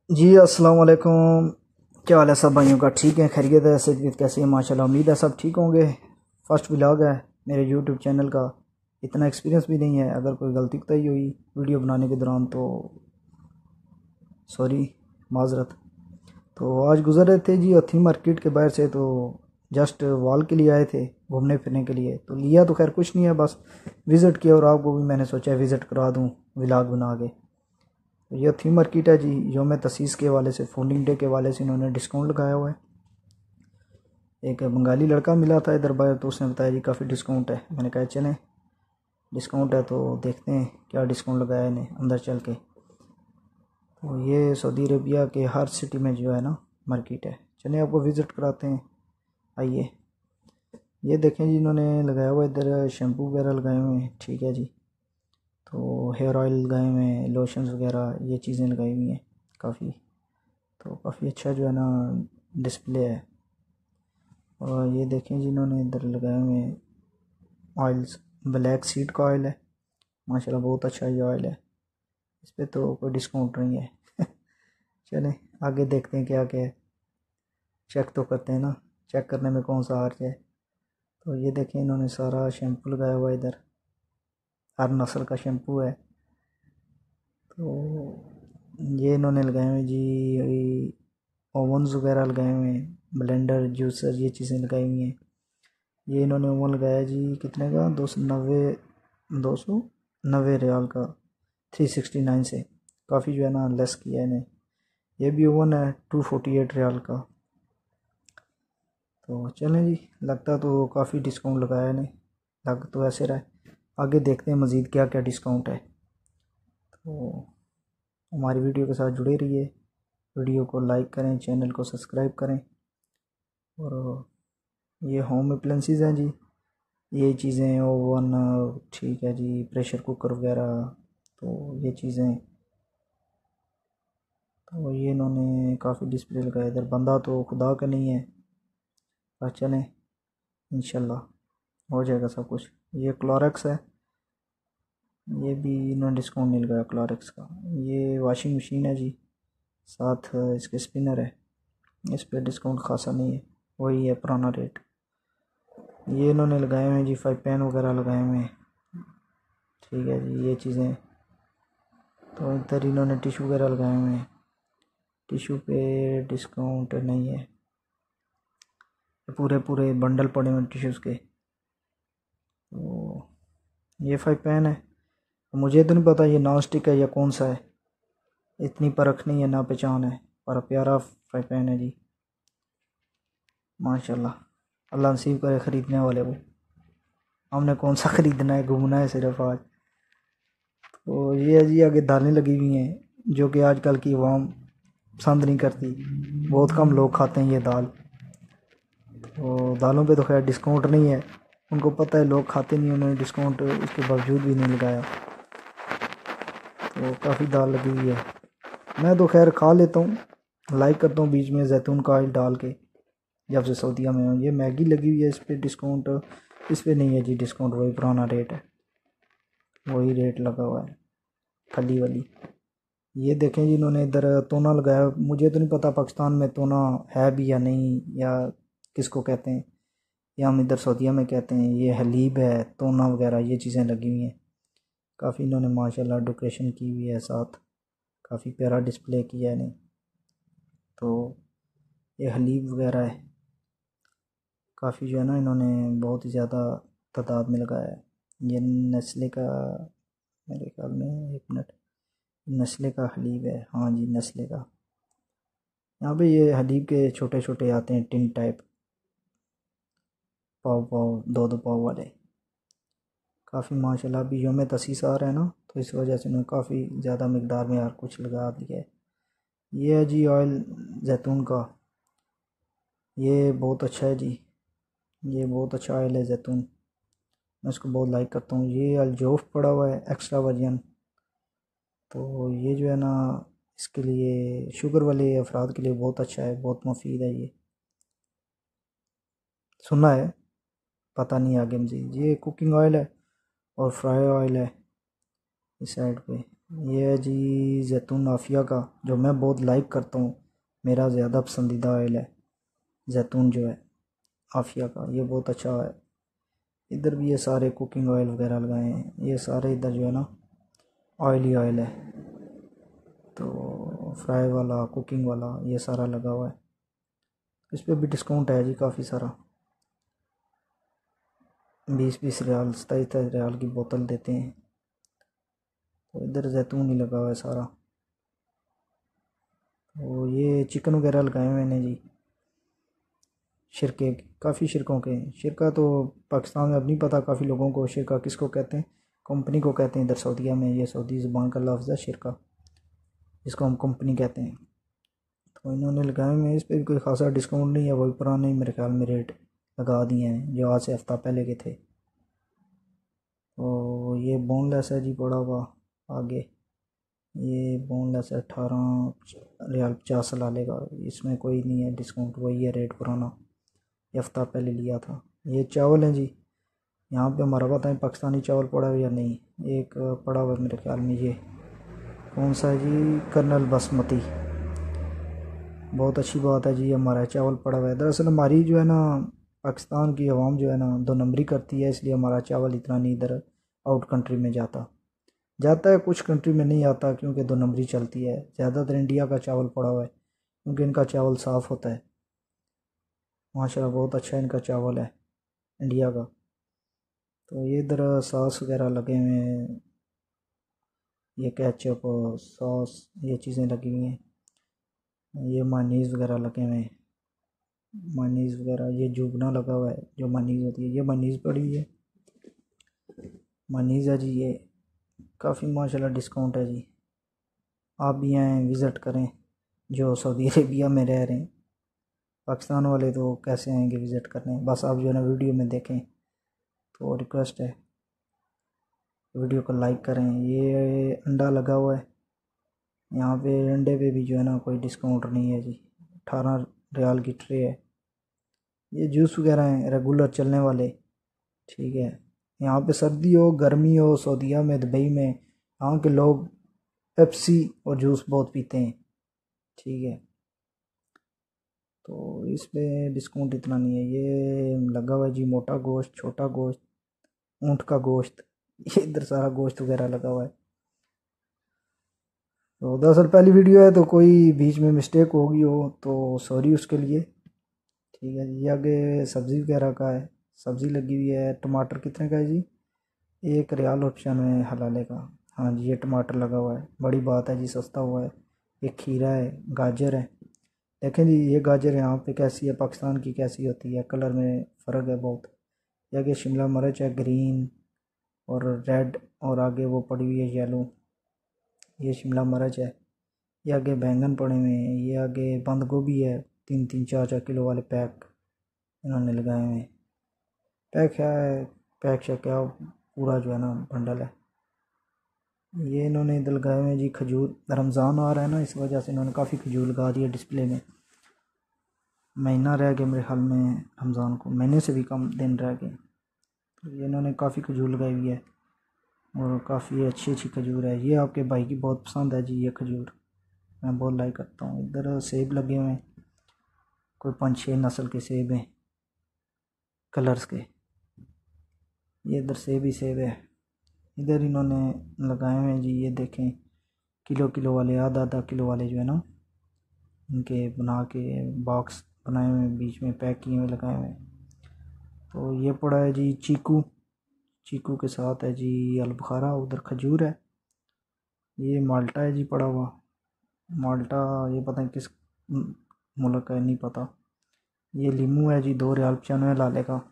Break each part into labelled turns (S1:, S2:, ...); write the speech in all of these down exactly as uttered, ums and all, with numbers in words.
S1: जी अस्सलाम वालेकुम। क्या हाल है सब भाइयों का? ठीक है, खैरियत है, सेहत कैसी है? माशाल्लाह, उम्मीद है सब ठीक होंगे। फर्स्ट व्लॉग है मेरे यूट्यूब चैनल का, इतना एक्सपीरियंस भी नहीं है। अगर कोई गलती कोताही हुई वीडियो बनाने के दौरान तो सॉरी, माजरत। तो आज गुजर रहे थे जी हथी मार्केट के बाहर से, तो जस्ट वॉल के लिए आए थे घूमने फिरने के लिए। तो लिया तो खैर कुछ नहीं है, बस विज़िट किया और आपको भी मैंने सोचा विज़िट करा दूँ व्लॉग बना के। तो ये थी मार्केट है जी, योम तसीस के हवाले से, फाउंडिंग डे के हवाले से इन्होंने डिस्काउंट लगाया हुआ है। एक बंगाली लड़का मिला था इधर बाहर, तो उसने बताया जी काफ़ी डिस्काउंट है। मैंने कहा चलें, डिस्काउंट है तो देखते हैं क्या डिस्काउंट लगाया इन्हें अंदर चल के। तो ये सऊदी अरबिया के हर सिटी में जो है ना मार्केट है। चलें आपको विज़िट कराते हैं, आइए। ये देखें जी, इन्होंने लगाया हुआ इधर शैम्पू वगैरह लगाए हुए हैं, ठीक है जी। तो हेयर ऑयल लगाए हुए हैं, लोशंस वगैरह ये चीज़ें लगाई हुई हैं काफ़ी। तो काफ़ी अच्छा जो है ना डिस्प्ले है। और ये देखें जिन्होंने इधर लगाए हुए हैं ऑयल्स, ब्लैक सीड का ऑयल है, माशाल्लाह बहुत अच्छा ये ऑयल है। इस पर तो कोई डिस्काउंट नहीं है। चलें आगे देखते हैं क्या क्या है, चेक तो करते हैं ना, चेक करने में कौन सा हर्ज है। तो ये देखें इन्होंने सारा शैम्पू लगाया हुआ इधर, हर नस्ल का शैम्पू है। तो ये इन्होंने लगाए हुए जी ओवन्स वगैरह लगाए हुए हैं, ब्लेंडर जूसर ये चीज़ें लगाई हुई हैं। ये इन्होंने ओवन लगाया जी कितने का, दो सौ नब्बे दो सौ नब्बे रियाल का, थ्री सिक्सटी नाइन से काफ़ी जो है ना लेस किया है इन्हें। ये भी ओवन है टू फोर्टी एट रियाल का। तो चलें जी, लगता तो काफ़ी डिस्काउंट लगाया है इन्हें, लग तो ऐसे रहा है। आगे देखते हैं मज़ीद क्या क्या डिस्काउंट है। तो हमारी वीडियो के साथ जुड़े रहिए, वीडियो को लाइक करें, चैनल को सब्सक्राइब करें। और ये होम अप्लायंसेस हैं जी, ये चीज़ें ओवन, ठीक है जी, प्रेशर कुकर वगैरह, तो ये चीज़ें। तो ये इन्होंने काफ़ी डिस्प्ले लगाया इधर, बंदा तो खुदा का नहीं है, बस चलें इंशाल्लाह हो जाएगा सब कुछ। ये क्लोरेक्स है, ये भी इन्होंने डिस्काउंट नहीं लगाया क्लोरेक्स का। ये वॉशिंग मशीन है जी, साथ इसके स्पिनर है, इस पर डिस्काउंट खासा नहीं है, वही है पुराना रेट। ये इन्होंने लगाए हुए हैं जी फाइव पैन वगैरह लगाए हुए हैं, ठीक है जी ये चीज़ें। तो इधर इन्होंने टिशू वगैरह लगाए हुए हैं, टिशू पे डिस्काउंट नहीं है, पूरे पूरे बंडल पड़े हुए टिश्यूज़ के। तो ये फाइव पैन है, मुझे तो नहीं पता ये नॉन स्टिक है या कौन सा है, इतनी परख नहीं है ना पहचान है, पर प्यारा फाइव पैन है जी माशाल्लाह। अल्लाह नसीब करे ख़रीदने वाले को, हमने कौन सा ख़रीदना है, घूमना है सिर्फ आज। तो ये है जी, आगे दालें लगी हुई हैं जो कि आजकल की आवाम पसंद नहीं करती, बहुत कम लोग खाते हैं ये दाल। तो दालों पे तो खैर डिस्काउंट नहीं है, उनको पता है लोग खाते नहीं, उन्होंने डिस्काउंट उसके बावजूद भी नहीं लगाया। तो काफ़ी दाल लगी हुई है, मैं तो खैर खा लेता हूँ, लाइक करता हूँ बीच में जैतून का ऑयल डाल के, जब से सऊदीया में हूँ। ये मैगी लगी हुई है, इस पर डिस्काउंट, इस पर नहीं है जी डिस्काउंट, वही पुराना रेट है, वही रेट लगा हुआ है खली वाली। ये देखें जी इन्होंने इधर तोना लगाया, मुझे तो नहीं पता पाकिस्तान में तोना है भी या नहीं, या किसको कहते हैं, या हम इधर सऊदीया में कहते हैं। ये हलीब है, तोना वगैरह ये चीज़ें लगी हुई हैं, काफ़ी इन्होंने माशाल्लाह डेकोरेशन की हुई है, साथ काफ़ी प्यारा डिस्प्ले किया है इन्हें। तो ये हलीब वगैरह है, काफ़ी जो है ना इन्होंने बहुत ही ज़्यादा तादाद में लगाया है। ये नेस्ले का, मेरे ख्याल में, एक मिनट, नेस्ले का हलीब है, हाँ जी नेस्ले का। यहाँ पे ये हलीब के छोटे छोटे आते हैं टिन टाइप, पाव पाव दो दो पाव वाले। काफ़ी माशाल्लाह अभी योम तसीस आ रहा है ना, तो इस वजह से उन्होंने काफ़ी ज़्यादा मकदार में हर कुछ लगा दिया है। ये है जी ऑयल जैतून का, ये बहुत अच्छा है जी, ये बहुत अच्छा ऑयल है जैतून, मैं इसको बहुत लाइक करता हूँ। ये अल्जोफ पड़ा हुआ है एक्स्ट्रा वर्जन, तो ये जो है ना इसके लिए शुगर वाले अफराद के लिए बहुत अच्छा है, बहुत मुफीद है ये, सुना है, पता नहीं आगे मज़ीद। ये कुकिंग ऑयल है और फ्राई ऑयल है इस साइड पे, ये है जी जैतून आफिया का, जो मैं बहुत लाइक करता हूँ, मेरा ज़्यादा पसंदीदा ऑयल है जैतून जो है आफिया का, ये बहुत अच्छा है। इधर भी ये सारे कुकिंग ऑयल वगैरह लगाए हैं, ये सारे इधर जो है ना ऑयल ही ऑयल है। तो फ्राई वाला, कुकिंग वाला, ये सारा लगा हुआ है। इस पर भी डिस्काउंट है जी काफ़ी सारा, बीस बीस रियाल, सताईस सताईस रियाल की बोतल देते हैं। तो इधर जैतून ही लगा हुआ है सारा। तो ये चिकन वगैरह लगाए हुए हैं जी, शिरके, काफ़ी शिरकों के। शिरका तो पाकिस्तान में अब नहीं पता काफ़ी लोगों को शिरका किसको कहते हैं, कंपनी को कहते हैं इधर सऊदीया में, ये सऊदी ज़ुबान का लफ्ज़ है शिरका, जिसको हम कंपनी कहते हैं। तो इन्होंने लगाए हुए हैं, इस पर भी कोई खासा डिस्काउंट नहीं है, वही पुराने मेरे ख्याल में रेट लगा दिए हैं जो आज से हफ्ता पहले के थे। तो ये बोनलेस है जी पड़ा हुआ आगे, ये बोनलेस है अठारह रियाल पचास लाले का, इसमें कोई नहीं है डिस्काउंट, वही है रेट पुराना, ये हफ्ता पहले लिया था। ये चावल है जी, यहाँ पे हमारा पता है पाकिस्तानी चावल पड़ा हुआ या नहीं, एक पड़ा हुआ मेरे ख्याल में, ये कौन सा है जी, कर्नल बासमती, बहुत अच्छी बात है जी, हमारा चावल पड़ा हुआ है। दरअसल हमारी जो है ना पाकिस्तान की आवाम जो है ना दो नंबरी करती है, इसलिए हमारा चावल इतना नहीं इधर आउट कंट्री में जाता जाता है, कुछ कंट्री में नहीं आता क्योंकि दो नंबरी चलती है। ज़्यादातर इंडिया का चावल पड़ा हुआ है क्योंकि इनका चावल साफ़ होता है, माशाल्लाह बहुत अच्छा इनका चावल है इंडिया का। तो ये इधर सॉस वगैरह लगे हुए हैं, ये केचप सॉस, ये चीज़ें लगी हुई हैं, ये मानीज़ वगैरह लगे हुए हैं, मानीज़ वगैरह, ये जुगना लगा हुआ है जो मानीज़ होती है, ये मानीज़ पड़ी हुई है, मानीज़ है जी ये, काफ़ी माशाल्लाह डिस्काउंट है जी। आप भी आएँ विज़िट करें जो सऊदी अरेबिया में रह रहे हैं, पाकिस्तान वाले तो कैसे आएंगे विज़िट करने, बस आप जो है ना वीडियो में देखें। तो रिक्वेस्ट है वीडियो को लाइक करें। ये अंडा लगा हुआ है यहाँ पे, अंडे पे भी जो है ना कोई डिस्काउंट नहीं है जी, अठारह रियाल की ट्रे है। ये जूस वगैरह हैं रेगुलर चलने वाले, ठीक है। यहाँ पे सर्दी हो गर्मी हो, सऊदीया में दुबई में, यहाँ के लोग पेप्सी और जूस बहुत पीते हैं, ठीक है। तो इस पे डिस्काउंट इतना नहीं है। ये लगा हुआ है जी मोटा गोश्त, छोटा गोश्त, ऊँट का गोश्त, ये इधर सारा गोश्त वगैरह लगा हुआ है। तो दरअसल पहली वीडियो है तो कोई बीच में मिस्टेक होगी हो तो सॉरी उसके लिए, ठीक है जी। आगे सब्ज़ी वगैरह का है, सब्ज़ी लगी हुई है। टमाटर कितने का है जी, एक रियाल और पचानवे हलाले का। हाँ जी ये टमाटर लगा हुआ है, बड़ी बात है जी, सस्ता हुआ है। एक खीरा है, गाजर है, देखें जी ये गाजर यहाँ पे कैसी है, पाकिस्तान की कैसी होती है, कलर में फ़र्क है बहुत। ये आगे शिमला मिर्च है ग्रीन और रेड, और आगे वो पड़ी हुई है येलो, ये शिमला मिर्च है। ये आगे बैंगन पड़े हुए हैं, ये आगे बंद गोभी है, तीन तीन चार चार किलो वाले पैक इन्होंने लगाए हुए हैं। पैक है, पैक से क्या पूरा जो है ना बंडल है। ये इन्होंने इधर लगाए हुए हैं जी खजूर, रमज़ान आ रहा है ना, इस वजह से इन्होंने काफ़ी खजूर लगा दिया डिस्प्ले में। महीना रह गया मेरे ख्याल में रमज़ान को, महीने से भी कम दिन रह गए। तो ये इन्होंने काफ़ी खजूर लगाई हुई है और काफ़ी अच्छी अच्छी खजूर है। ये आपके भाई की बहुत पसंद है जी ये खजूर, मैं बहुत लाइक करता हूँ। इधर सेब लगे हुए हैं, कोई पाँच छः नस्ल के सेब हैं कलर्स के, ये इधर सेब ही सेब है। इधर इन्होंने लगाए हुए हैं जी, ये देखें किलो किलो वाले, आधा आधा किलो वाले जो है ना, इनके बना के बॉक्स बनाए हुए, बीच में पैक किए हुए लगाए हुए। तो ये पड़ा है जी चीकू, चीकू के साथ है जी अलबुखारा, उधर खजूर है। ये माल्टा है जी पड़ा हुआ, माल्टा ये पता नहीं किस मुल्क का है नहीं पता। ये लीमू है जी दो रियाल पचानवे लाले का,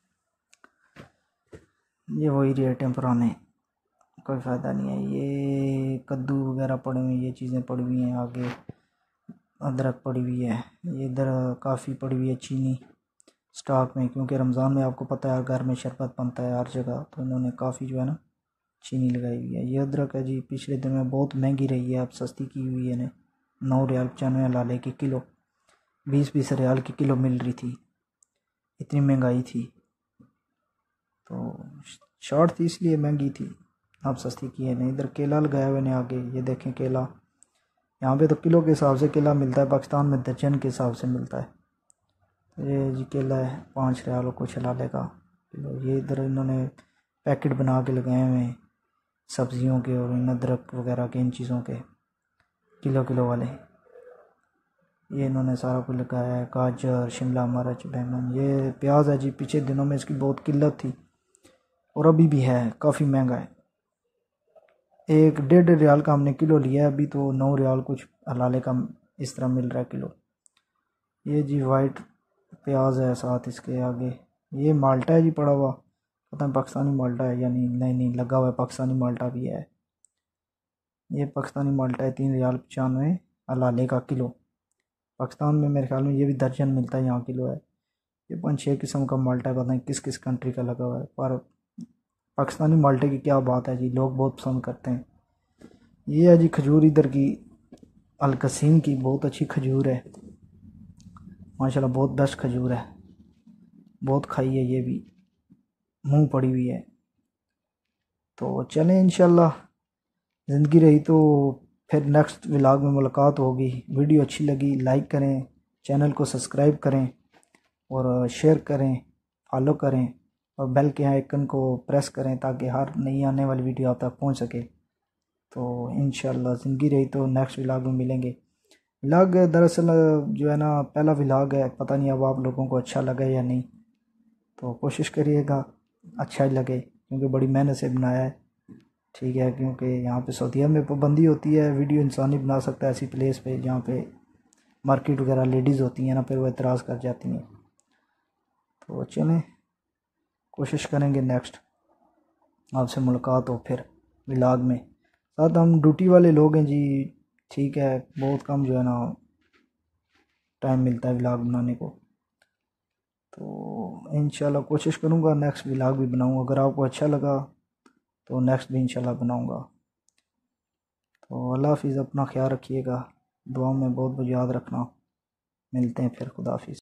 S1: ये वही रेट हैं पुराने, कोई फ़ायदा नहीं है। ये कद्दू वगैरह पड़े हुए हैं, ये चीज़ें पड़ी हुई हैं, आगे अदरक पड़ी हुई है, ये इधर काफ़ी पड़ी हुई है चीनी स्टॉक में, क्योंकि रमज़ान में आपको पता है हर घर में शरबत बनता है हर जगह, तो इन्होंने काफ़ी जो है ना चीनी लगाई हुई है। ये अदरक है जी, पिछले दिन में बहुत महंगी रही है, अब सस्ती की हुई है, नौ रियाल पचानवे लाले की किलो, बीस बीस रियाल की किलो मिल रही थी, इतनी महंगाई थी। तो शॉर्ट थी इसलिए महंगी थी, अब सस्ती की है नहीं। इधर केला लगाए हुए ने आगे, ये देखें केला, यहाँ पे तो किलो के हिसाब से केला मिलता है, पाकिस्तान में दर्जन के हिसाब से मिलता है। तो ये जी केला है पाँच रियाल को छलाले का किलो। ये इधर इन्होंने पैकेट बना के लगाए हुए हैं सब्जियों के और इन अदरक वगैरह के, इन चीज़ों के किलो किलो वाले। ये इन्होंने सारा कुछ लगाया है, गाजर, शिमला मिर्च, बैंगन। ये प्याज है जी, पीछे दिनों में इसकी बहुत किल्लत थी और अभी भी है, काफ़ी महंगा है। एक डेढ़ रियाल का हमने किलो लिया है, अभी तो नौ रियाल कुछ हलाले का इस तरह मिल रहा है किलो। ये जी वाइट प्याज है साथ इसके आगे। ये माल्टा है जी पड़ा हुआ, पता नहीं पाकिस्तानी माल्टा है या नहीं, नहीं नहीं लगा हुआ है, पाकिस्तानी माल्टा भी है। ये पाकिस्तानी माल्टा है, तीन रियाल पचानवे हलाले का किलो। पाकिस्तान में मेरे ख्याल में ये भी दर्जन मिलता है, यहाँ किलो है। ये पाँच छः किस्म का माल्टा है, पता नहीं किस किस कंट्री का लगा हुआ है, पर पाकिस्तानी माल्टे की क्या बात है जी, लोग बहुत पसंद करते हैं। ये है जी खजूर, इधर की अलकसीम की बहुत अच्छी खजूर है माशाल्लाह, बहुत बेस्ट खजूर है, बहुत खाई है, ये भी मुंह पड़ी हुई है। तो चलें इंशाल्लाह, ज़िंदगी रही तो फिर नेक्स्ट व्लॉग में मुलाकात होगी। वीडियो अच्छी लगी लाइक करें, चैनल को सब्सक्राइब करें और शेयर करें, फॉलो करें और बेल के आइकन को प्रेस करें ताकि हर नई आने वाली वीडियो आप तक पहुंच सके। तो इंशाल्लाह ज़िंदगी रही तो नेक्स्ट व्लॉग में मिलेंगे। व्लॉग दरअसल जो है ना पहला व्लॉग है, पता नहीं अब आप लोगों को अच्छा लगे या नहीं, तो कोशिश करिएगा अच्छा ही लगे क्योंकि बड़ी मेहनत से बनाया है, ठीक है। क्योंकि यहाँ पे सऊदीया में पाबंदी होती है, वीडियो इंसान ही बना सकता है ऐसी प्लेस पे जहाँ पे मार्केट वगैरह लेडीज़ होती हैं ना, फिर वो एतराज़ कर जाती हैं। तो चलें कोशिश करेंगे नेक्स्ट आपसे मुलाकात हो फिर व्लॉग में। साथ हम ड्यूटी वाले लोग हैं जी, ठीक है, बहुत कम जो है ना टाइम मिलता है व्लॉग बनाने को। तो इंशाल्लाह कोशिश करूँगा नेक्स्ट व्लॉग भी बनाऊँगा, अगर आपको अच्छा लगा तो नेक्स्ट भी इंशाल्लाह बनाऊँगा। तो अल्लाह हाफिज़, अपना ख्याल रखिएगा, दुआ में बहुत बहुत याद रखना। मिलते हैं फिर, खुदा हाफिज़।